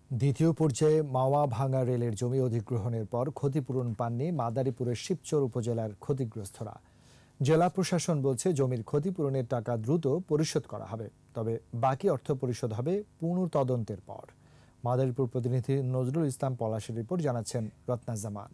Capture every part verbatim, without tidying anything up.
দ্বিতীয় পর্যায়ে মাওয়া ভাঙা রেলের জমি অধিগ্রহণের পর ক্ষতিপূরণ পাননি মাদারীপুরের শিবচর উপজেলার ক্ষতিগ্রস্তরা। জেলা প্রশাসন বলছে জমির ক্ষতিপূরণের টাকা দ্রুত পরিশোধ করা হবে, তবে বাকি অর্থ পরিশোধ হবে পুনঃ তদন্তের পর। মাদারীপুর প্রতিনিধি নজরুল ইসলাম পলাশের রিপোর্ট, জানাচ্ছেন রত্না জামান।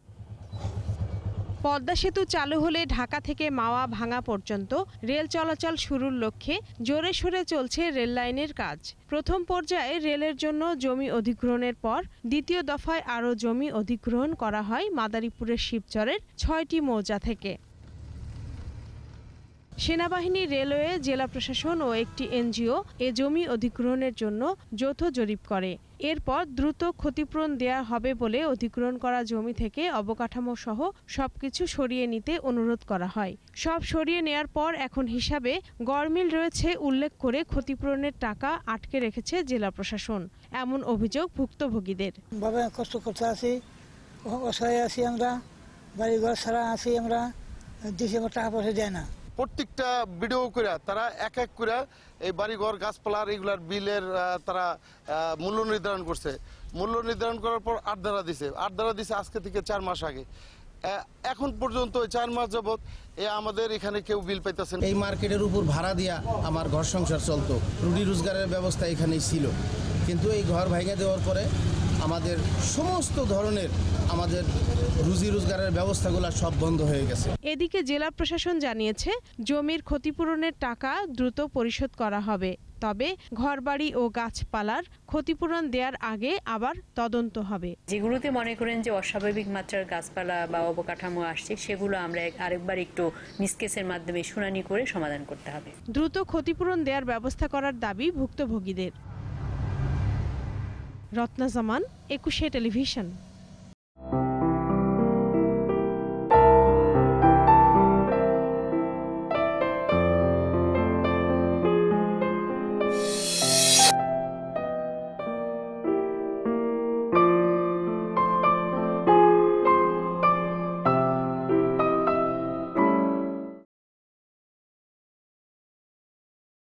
পদ্মা সেতু চালু হলে ঢাকা থেকে মাওয়া ভাঙা পর্যন্ত রেল চলাচল শুরুর লক্ষ্যে জোরে সোরে চলছে রেল লাইনের কাজ। প্রথম পর্যায়ে রেলের জন্য জমি অধিগ্রহণের পর দ্বিতীয় দফায় আরও জমি অধিগ্রহণ করা হয় মাদারীপুরের শিবচরের ছয়টি মৌজা থেকে। সেনাবাহিনী, রেলওয়ে, জেলা প্রশাসন ও একটি এনজিও এ জমি অধিগ্রহণের জন্য যৌথ জরিপ করে। এরপর দ্রুত ক্ষতিপূরণ দেয়া হবে বলে অধিগ্রহণ করা জমি থেকে অবকাঠামো সহ সবকিছু সরিয়ে নিতে অনুরোধ করা হয়। সব সরিয়ে নেয়ার পর এখন হিসাবে গড়মিল রয়েছে উল্লেখ করে ক্ষতিপূরণের টাকা আটকে রেখেছে জেলা প্রশাসন, এমন অভিযোগ ভুক্তভোগীদের। বাবা কষ্ট করতে আছি, অসহায় আছি আমরা, বাড়িঘর ছাড়া আছি আমরা, ডিসেম্বর টাকা পয়সা দেয় না। প্রত্যেকটা ভিডিও করে তারা এক এক করে এই বাড়িঘর গাছপালা রেগুলার বিলের তারা মূল্য নির্ধারণ করছে। মূল্য নির্ধারণ করার পর আট ধারা দিছে আট ধারা দিছে আজকে থেকে চার মাস আগে। এখন পর্যন্ত চার মাস যাবৎ এ আমাদের এখানে কেউ বিল পাইতেছেন। এই মার্কেটের উপর ভাড়া দিয়া আমার ঘর সংসার চলতো, রুটি রোজগারের ব্যবস্থা এখানেই ছিল, কিন্তু এই ঘর ভাঙে দেওয়ার পরে আমাদের সমস্ত ধরনের আমাদের রুজি রোজগারের ব্যবস্থাগুলো সব বন্ধ হয়ে গেছে। এদিকে জেলা প্রশাসন জানিয়েছে জমির ক্ষতিপূরণের টাকা দ্রুত পরিশোধ করা হবে, তবে ঘরবাড়ি ও গাছপালার ক্ষতিপূরণ দেওয়ার আগে আবার তদন্ত হবে। যেগুলোতে মনে করেন যে অস্বাভাবিক মাত্রার গাছপালা বা অবকাঠামো আসছে, সেগুলো আমরা আরেকবার একটু নিষ্কেসের মাধ্যমে শুনানি করে সমাধান করতে হবে। দ্রুত ক্ষতিপূরণ দেওয়ার ব্যবস্থা করার দাবি ভুক্তভোগীদের। রত্না জামান, একুশে টেলিভিশন।